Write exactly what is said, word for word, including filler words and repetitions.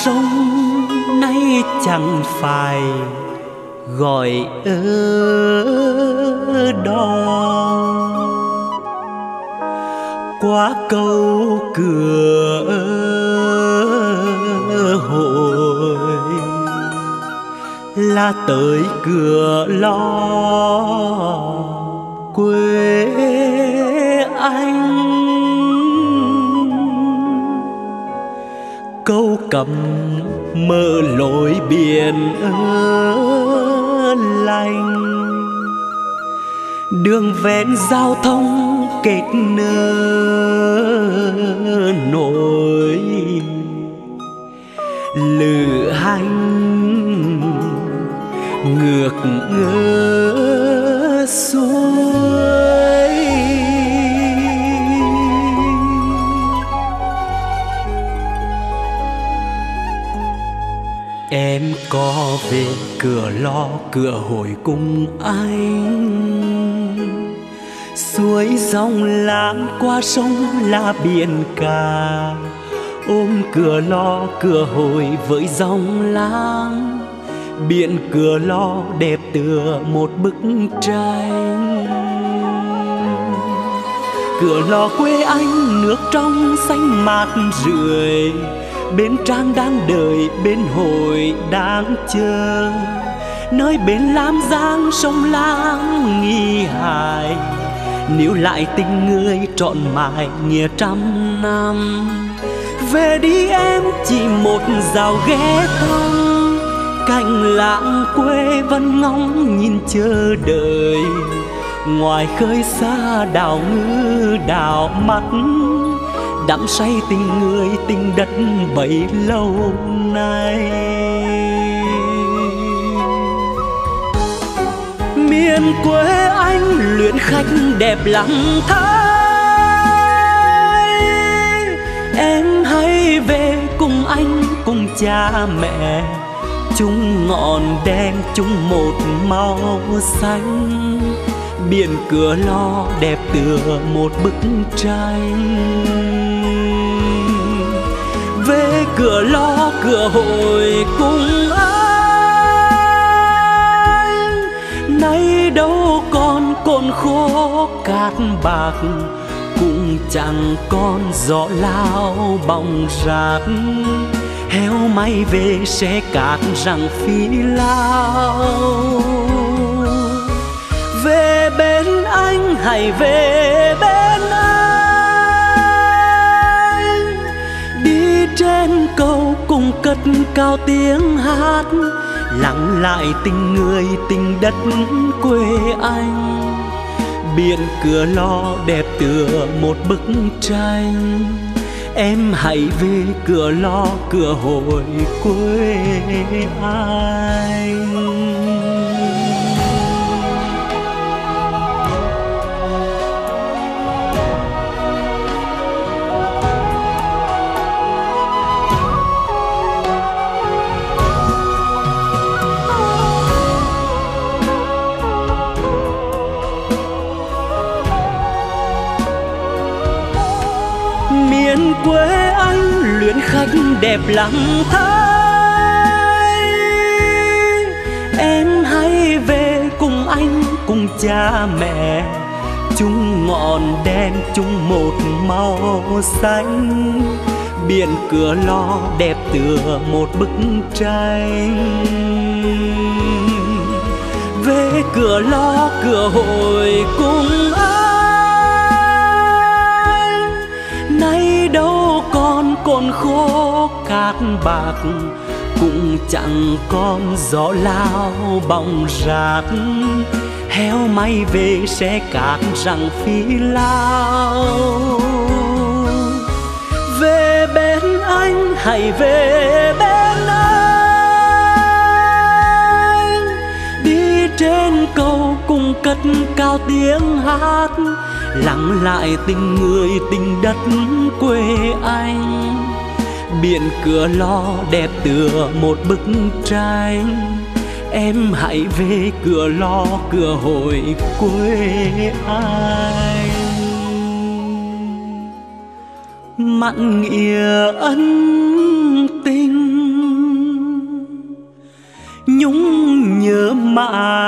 sông nay chẳng phải gọi ở đó. Qua câu cửa hội là tới cửa Lo quê anh. Câu cầm mở lối biển ở lành, đường ven giao thông kết nối lữ hành ngược ngỡ xuôi. Em có về cửa Lo cửa Hội cùng anh, suối dòng lãng qua sông là biển cả, ôm cửa Lo cửa Hội với dòng lãng. Biển cửa Lo đẹp tựa một bức tranh. Cửa Lo quê anh nước trong xanh mát rượi, bên Trang đang đợi, bên Hội đang chờ, nơi bên Lam Giang sông Lang nghi hải, níu lại tình người trọn mãi nghĩa trăm năm. Về đi em chỉ một dạo ghé thăm, cành lãng quê vẫn ngóng nhìn chờ đợi. Ngoài khơi xa đảo ngư đảo mắt, đắm say tình người tình đất bấy lâu nay. Miền quê anh luyện khách đẹp lắm thay, em hãy về cùng anh cùng cha mẹ, chung ngọn đen chung một màu xanh. Biển cửa Lo đẹp tựa một bức tranh. Về cửa Lo cửa Hội cùng anh, nay đâu còn cồn khô cát bạc, cũng chẳng còn gió lao bóng rát. Heo may về sẽ cát rằng phi lao. Về bên anh hãy về bên anh, đi trên cầu cùng cất cao tiếng hát, lắng lại tình người tình đất quê anh. Biển cửa Lo đẹp tựa một bức tranh, em hãy về cửa Lo cửa Hội quê anh. Miền quê anh luyện khách đẹp lắm thay, em hãy về cùng anh cùng cha mẹ, chung ngọn đen chung một màu xanh. Biển cửa Lo đẹp tựa một bức tranh. Về cửa Lo cửa Hội cùng anh, nay đâu còn cồn khô cát bạc, cũng chẳng còn gió lao bóng rát. Heo may về sẽ cát rằng phi lao. Về bên anh hãy về bên anh, đi trên cầu cùng cất cao tiếng hát, lắng lại tình người tình đất quê anh. Biển cửa Lo đẹp tựa một bức tranh, em hãy về cửa Lo cửa Hội quê anh. Mặn nghĩa ân tình mã